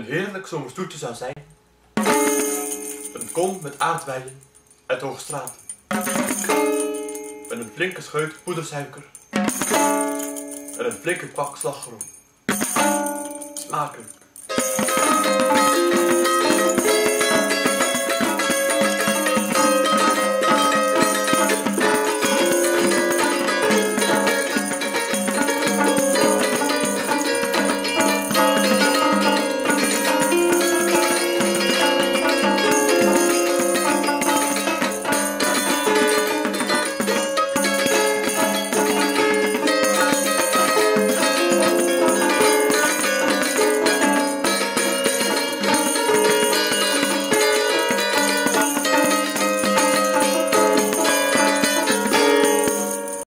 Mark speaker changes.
Speaker 1: heerlijk zomerstoetje zou zijn. Een kom met aardbeien uit Hoogstraat. Met een flinke scheut poedersuiker. En een flinke kwak slagroom. Smakelijk.